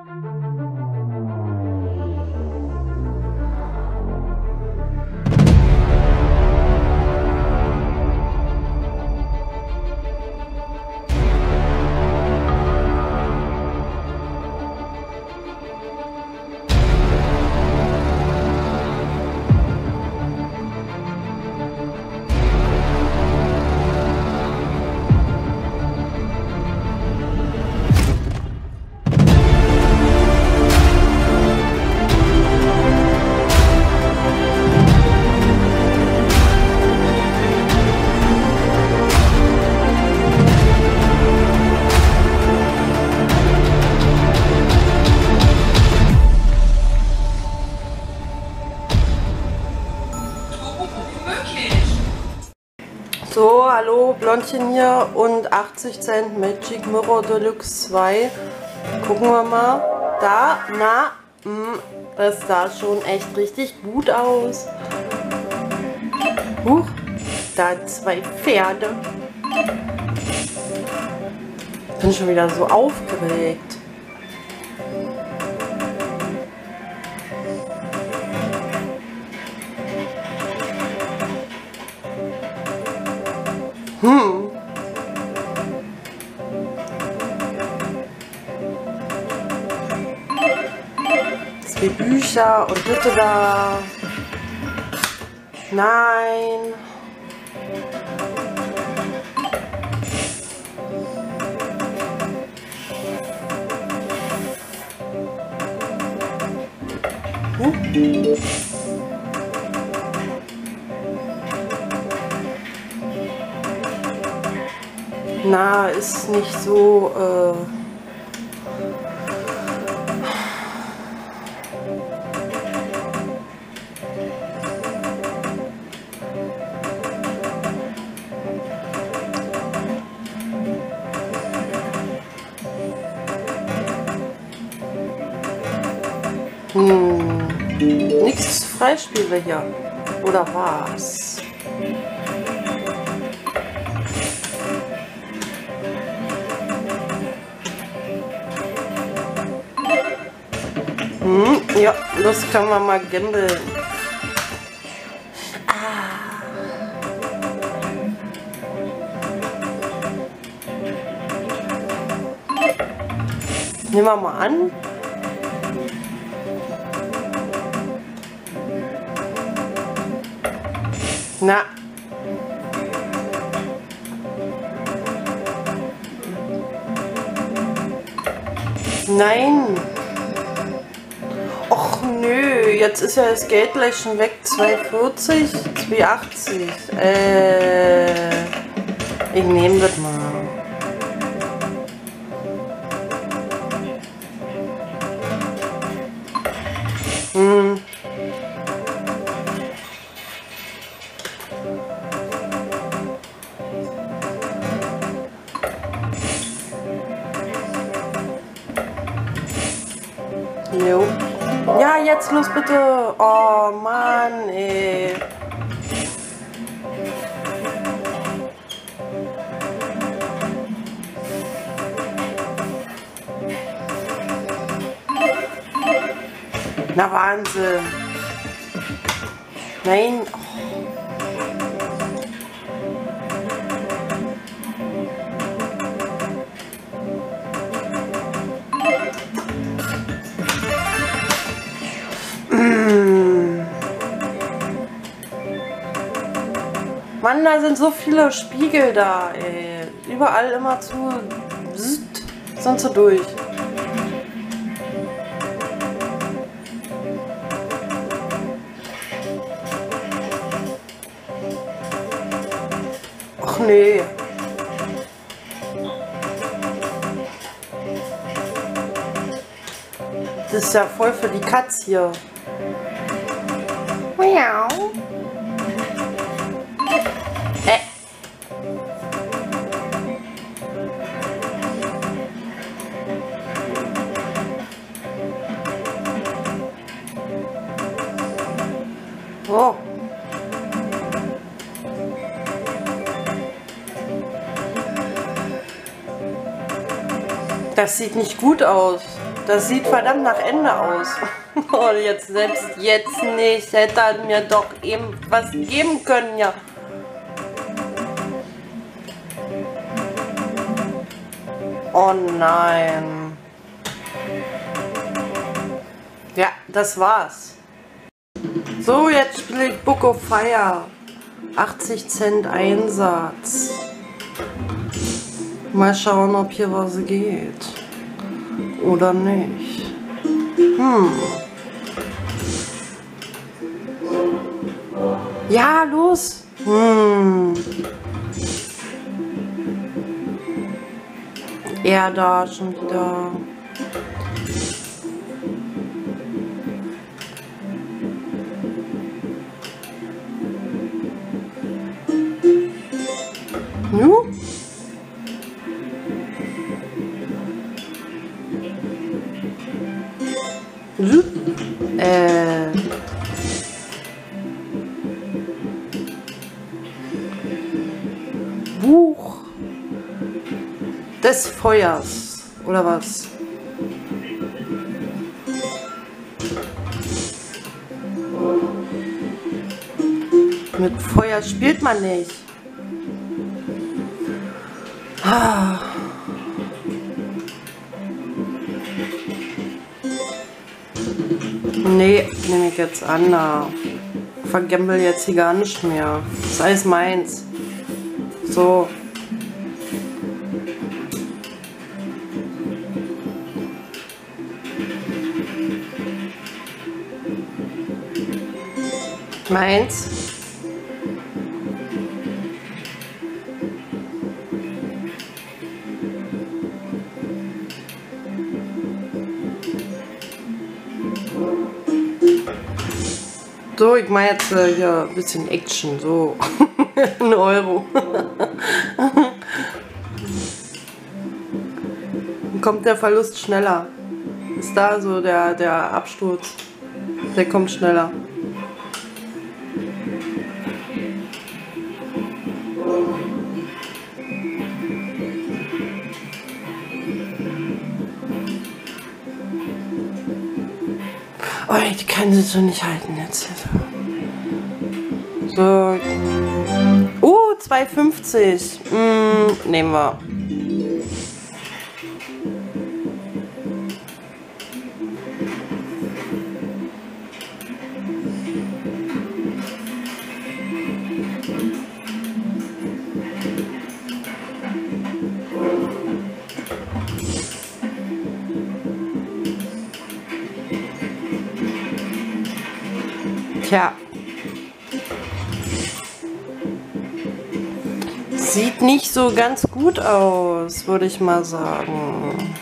So, hallo, Blondchen hier und 80 Cent Magic Mirror Deluxe 2. Gucken wir mal. Da, das sah schon echt richtig gut aus. Huch, da 2 Pferde. Bin schon wieder so aufgeregt. Die Bücher und bitte da. Nein. Na, ist nicht so. Nichts Freispiele hier. Oder was? Ja, das können wir mal gambeln. Nehmen wir mal an. Na. Nein. Och nö, jetzt ist ja das Geld gleich schon weg. 2,40, 2,80. Ich nehme das mal. Jo. Ja, jetzt los bitte. Oh Mann, ey. Na Wahnsinn. Nein. Oh. Mann, da sind so viele Spiegel da, ey. Überall immer zu. Sind sie durch. Ach nee. Das ist ja voll für die Katz hier. Miau. Oh. Das sieht nicht gut aus. Das sieht verdammt nach Ende aus. Und jetzt, selbst jetzt nicht. Hätte er mir doch eben was geben können, ja. Oh nein. Ja, das war's. So, jetzt spiele ich Book of Fire. 80 Cent Einsatz. Mal schauen, ob hier was geht. Oder nicht. Ja, los. Er da schon wieder. Nu? Buch des Feuers, oder was? Mit Feuer spielt man nicht. Nee, nehme ich jetzt an. Da. Vergambel jetzt hier gar nicht mehr. Das ist alles meins. So. Meins. So, ich mache jetzt hier ein bisschen Action, so. 1 Euro. Dann kommt der Verlust schneller. Ist da so der Absturz. Der kommt schneller. Oh, die können sich so nicht halten jetzt. So. 2,50. Nehmen wir. Tja. Sieht nicht so ganz gut aus, würde ich mal sagen.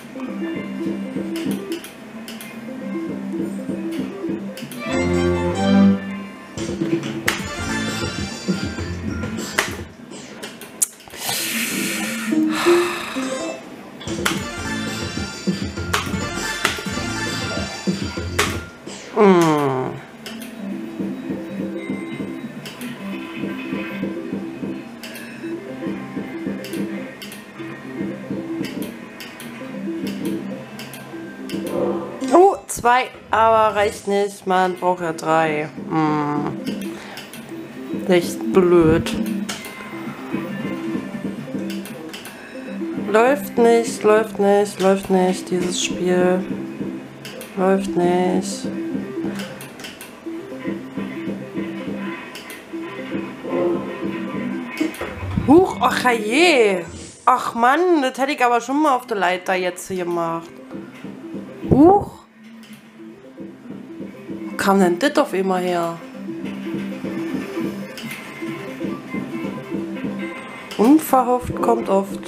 Oh, 2, aber reicht nicht. Man braucht ja 3. Echt blöd. Läuft nicht, läuft nicht, läuft nicht. Dieses Spiel läuft nicht. Huch, ach je. Ach Mann, das hätte ich aber schon mal auf der Leiter jetzt hier gemacht. Huch. Wo kam denn das auf immer her? Unverhofft kommt oft.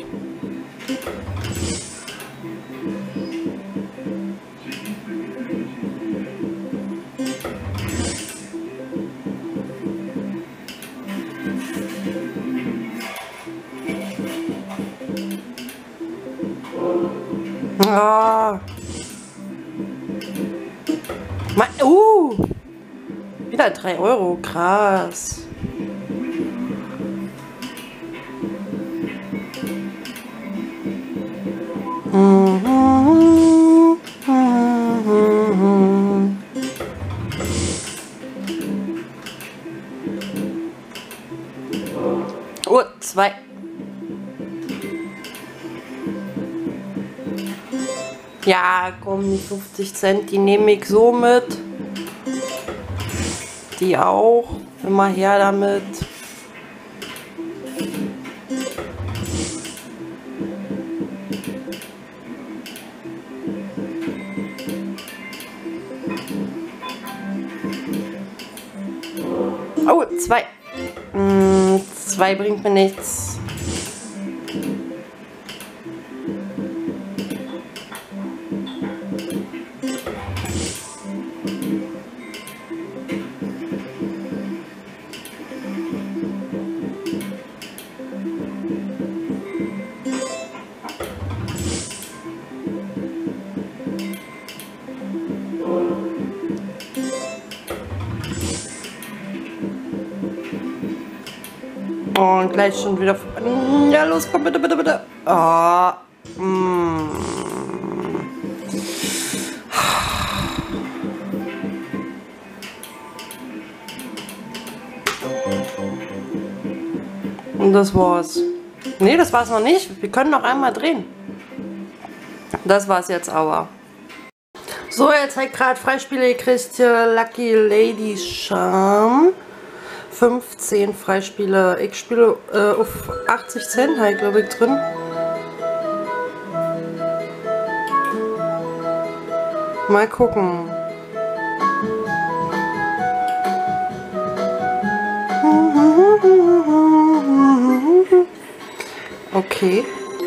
Ah. Wieder 3 Euro, krass. 2. Ja, komm, die 50 Cent, die nehme ich so mit. Die auch. Immer her damit. Oh, 2. 2 bringt mir nichts. Oh, und gleich schon wieder. Ja, los, komm, bitte, bitte, bitte. Oh. Und das war's. Nee, das war's noch nicht. Wir können noch einmal drehen. Das war's jetzt aber. So, jetzt habe ich gerade Freispiele gekriegt. Lucky Lady Charm. 15 Freispiele. Ich spiele auf 80 Cent halt, glaube ich, drin. Mal gucken. Okay.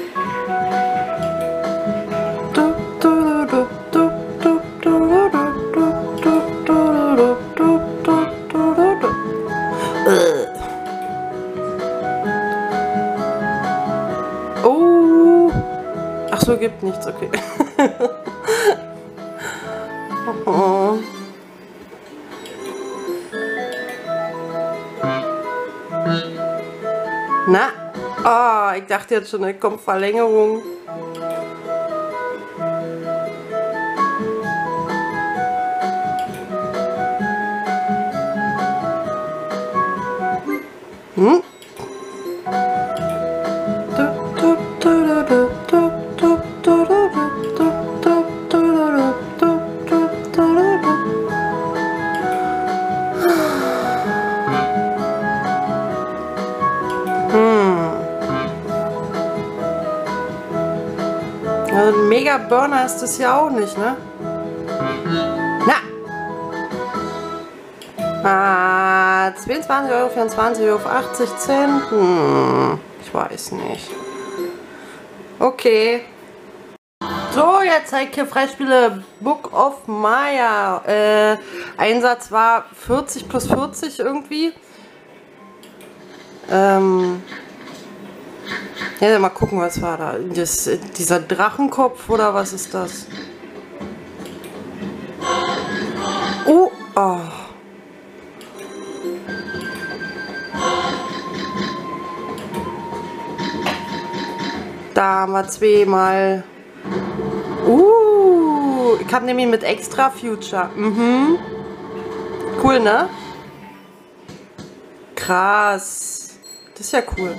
Oh. Ach so, gibt nichts, okay. Oh. Na? Oh, ich dachte jetzt schon, da kommt Verlängerung. Hm? Also ein Mega Burner ist das ja auch nicht, ne? Na! 22,24 € auf 80 Cent. Ich weiß nicht. Okay. So, jetzt zeige ich hier Freispiele Book of Maya. Einsatz war 40 plus 40 irgendwie. Ja, mal gucken, was war da. Dieser Drachenkopf oder was ist das? Oh! Da haben wir zweimal. Ich habe nämlich mit Extra Future. Cool, ne? Krass. Das ist ja cool.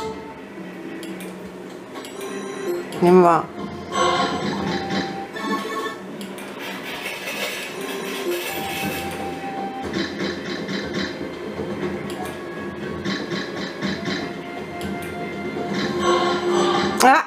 Nehmen wir. Ah.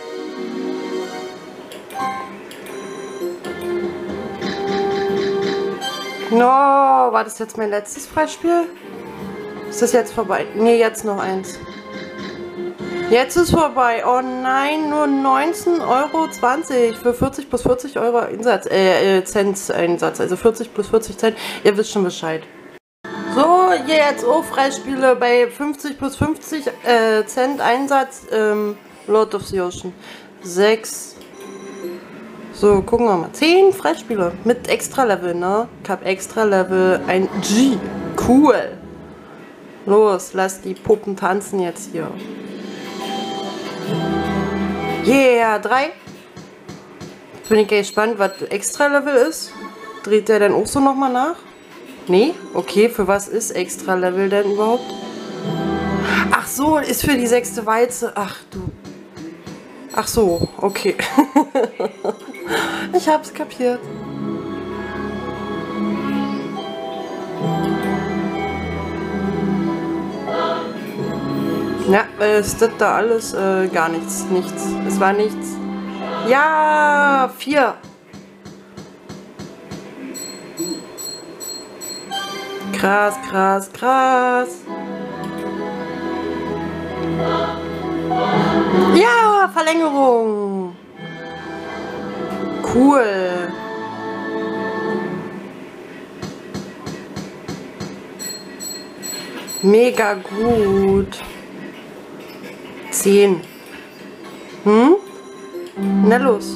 No, war das jetzt mein letztes Freispiel? Ist das jetzt vorbei? Ne, jetzt noch eins. Jetzt ist vorbei. Oh nein, nur 19,20 € für 40 plus 40 € Einsatz, Cent Einsatz. Also 40 plus 40 Cent. Ihr wisst schon Bescheid. So, jetzt auch Freispiele bei 50 plus 50 Cent Einsatz. Lord of the Ocean. 6. So, gucken wir mal. 10 Freispiele mit Extra Level, ne? Ich hab Extra Level ein G. Cool. Los, lass die Puppen tanzen jetzt hier. Yeah, 3. Jetzt bin ich gespannt, was Extra Level ist. Dreht der denn auch so nochmal nach? Nee? Okay, für was ist Extra Level denn überhaupt? Ach so, ist für die 6. Walze. Ach du. Ach so, okay. Ich hab's kapiert. Ja, ist das da alles gar nichts. Nichts. Es war nichts. Ja, 4. Krass, krass, krass. Ja, Verlängerung. Cool. Mega gut. 10. Hm? Na los.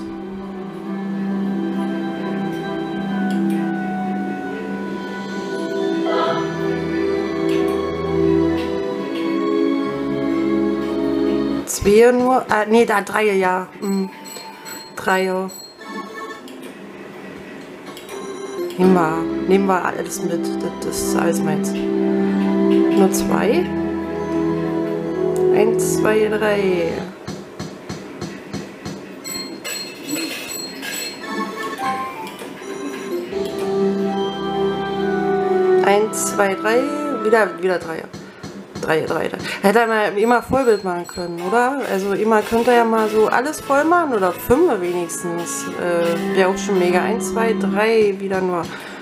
Zwei nur. Nee, da 3, ja. 3. Nehmen wir alles mit. Das ist alles meins. Nur 2. 1, 2, 3. Eins, zwei, drei, wieder 3. 3. Hätte er mal immer Vollbild machen können, oder? Also immer könnte er ja mal so alles voll machen oder 5 wenigstens. Wäre auch schon mega. 1, 2, 3, wieder nur.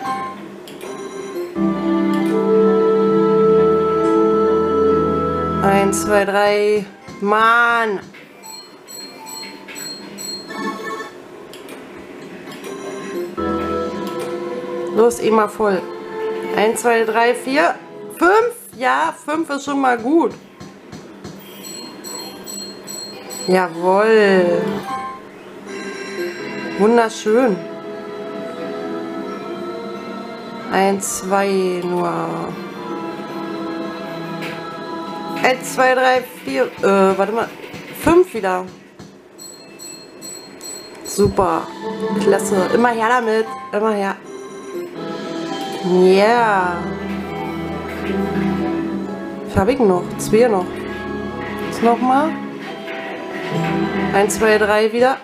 Eins, zwei, 3. Mann! Los, immer voll. 1, 2, 3, 4, 5. Ja, 5 ist schon mal gut. Jawohl. Wunderschön. 1, 2 nur. 1, 2, 3, 4. Warte mal. 5 wieder. Super. Klasse. Immer her damit. Immer her. Ja. Yeah. Was habe ich noch? 2 noch. Jetzt nochmal. 1, 2, 3 wieder.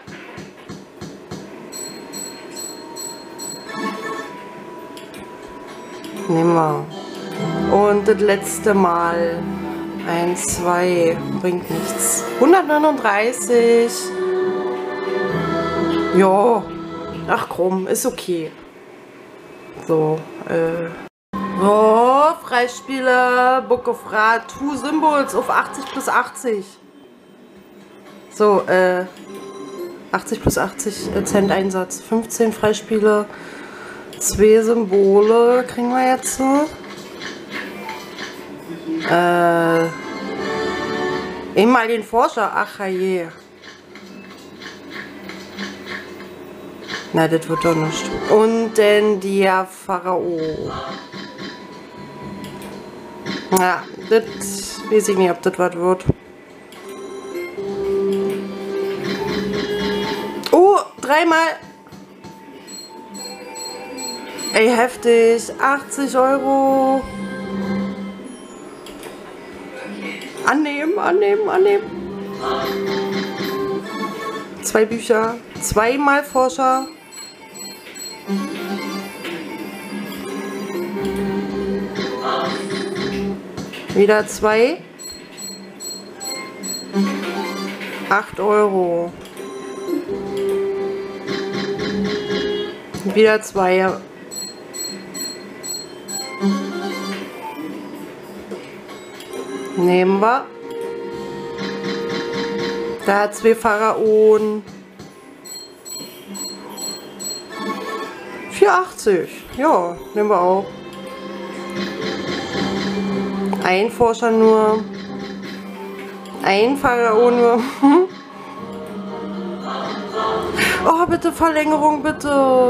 Nehmen wir. Und das letzte Mal. 1, 2. Bringt nichts. 139. Jo. Ach komm, ist okay. So, oh, Freispieler, Book of Ra, 2 Symbols auf 80 plus 80. So, 80 plus 80 Cent Einsatz. 15 Freispiele, 2 Symbole kriegen wir jetzt so. Einmal den Forscher, ach je. Na, das wird doch nicht. Und dann der Pharao. Ja, das weiß ich nicht, ob das was wird. Oh, 3-mal. Ey, heftig. 80 Euro. Annehmen, annehmen, annehmen. 2 Bücher. 2-mal Forscher. Wieder 2. 8 Euro. Wieder 2. Nehmen wir. Da 2 Pharaonen. 4,80. Ja, nehmen wir auch. Ein Forscher nur. Ein Pharao nur. Oh, bitte Verlängerung, bitte.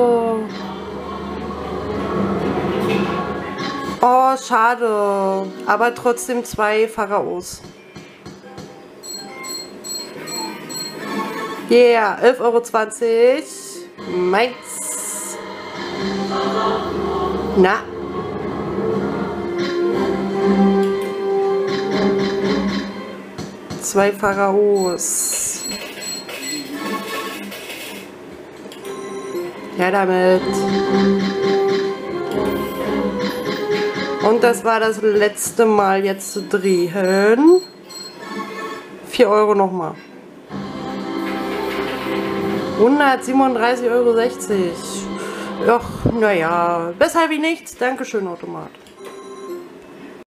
Oh, schade. Aber trotzdem 2 Pharaos. Yeah, 11,20 Euro. Meins. Na. 2 Pharaos. Ja, damit. Und das war das letzte Mal jetzt zu drehen. 4 Euro nochmal. 137,60 Euro. Ach, naja, besser wie nichts. Dankeschön, Automat.